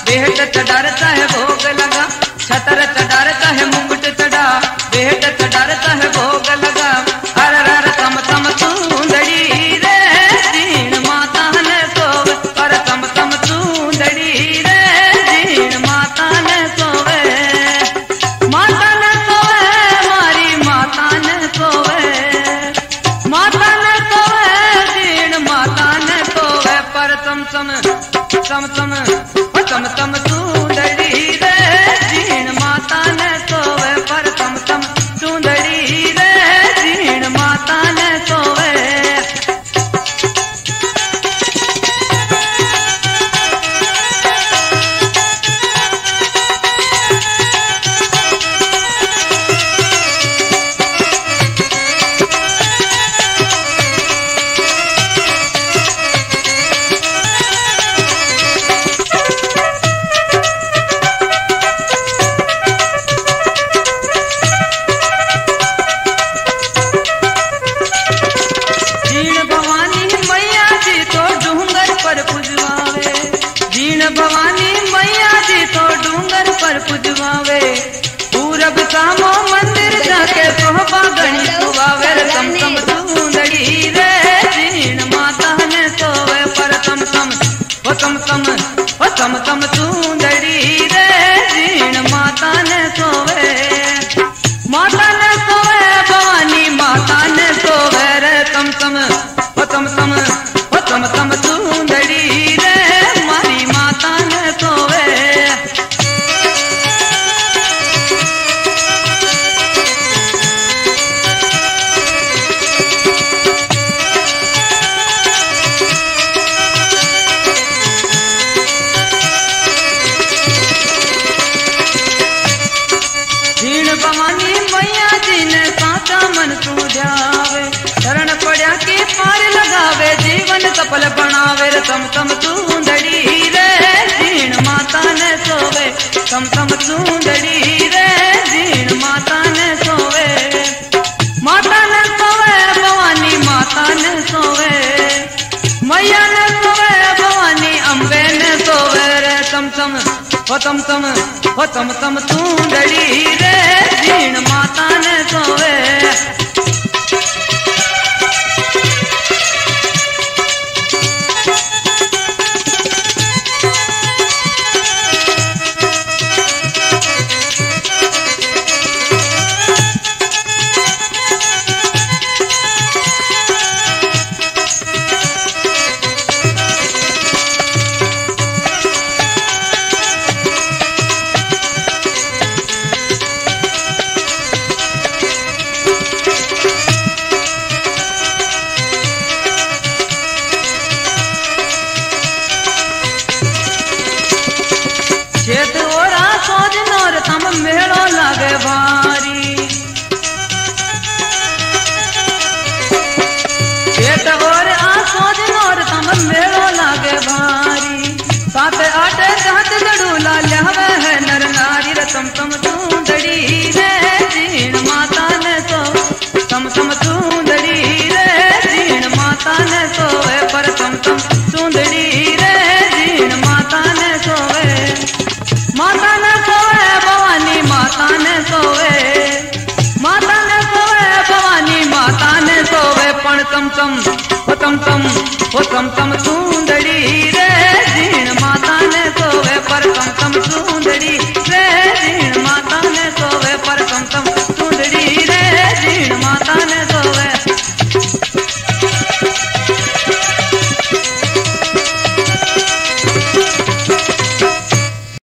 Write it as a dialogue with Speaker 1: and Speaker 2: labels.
Speaker 1: बेहट चढ़ाता है भोग लगा, छतर चढ़ाता है मुकुट चढ़ा, बेहट चढ़ाता है भोग लगा। हर हर तम तम सुंदरी रे दीन माता ने सोवे, पर तम तम सुंदरी रे दीन माता ने सोवे। माता ने सोवे मारी माता ने सोवे, माता ने सोवे दीन माता ने सोवे। पर तम तम तम तम तम तम सुंदरी रे दीन माता ने सोवे, पर तम तम सुंदरी रे दीन माता ने सोवे। भवानी मैया जी तो डूंगर पर पुजवावे, पूरब सामो मंदिर जाके सोहबा गणी सुवावे। तम तम सुंदरी रे दीन माता ने सोवे, पर तम तम ओ तम तम ओ तम तम सुंदरी रे दीन माता ने सोवे। माता ने सोवे भवानी माता ने सोवे रे तम तम ओ तम तम ओ तम तम सुंदरी रे मारी माता ने सोवे। दीन भवानी मैया जी ने साचा मन सूझावे, शरण पड़ा के पार लगावे, जीवन सफल बनावे। तम तम सुंदरी रे दीन माता ने सोवे, तम तम सुंदरी रे दीन माता ने सोवे। माता ने सोवे भवानी माता ने सोवे, मैया ने सोवे भवानी अम्बे ने सोवे रे तम तम ओ तम तम ओ तम तम सुंदरी रे दीन माता ने सोवे। तम मेड़ो लागे भारी, खेत और आसोज नोर तम मेड़ो लागे भारी। सात आठ सात जड़ूला लहवे है नर नारी, तम तम सुंदरी रे दीन माता ने सो, तम तम सुंदरी रे दीन माता ने सोवे, पर तम तम सुंदरी रे दीन माता ने सोवे। माता ने सोवे भवानी माता ने सोवे, माता ने सोवे भवानी माता ने सोवे। पण तम तम ओ तम तम ओ तम तम सुंदरी रे दीन माता ने सोवे, पर तम तम सुंदरी रे